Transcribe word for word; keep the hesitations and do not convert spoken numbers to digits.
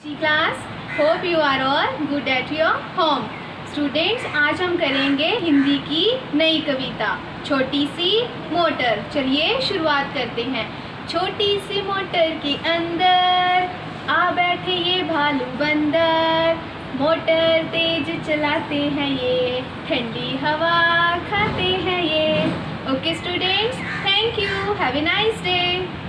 Class, hope you are all good at your home. Students, आज हम करेंगे हिंदी की नई कविता छोटी सी मोटर। चलिए शुरुआत करते हैं। छोटी सी मोटर के अंदर आ बैठे ये भालू बंदर, मोटर तेज चलाते हैं ये, ठंडी हवा खाते हैं ये। Okay students, thank you, have a nice day.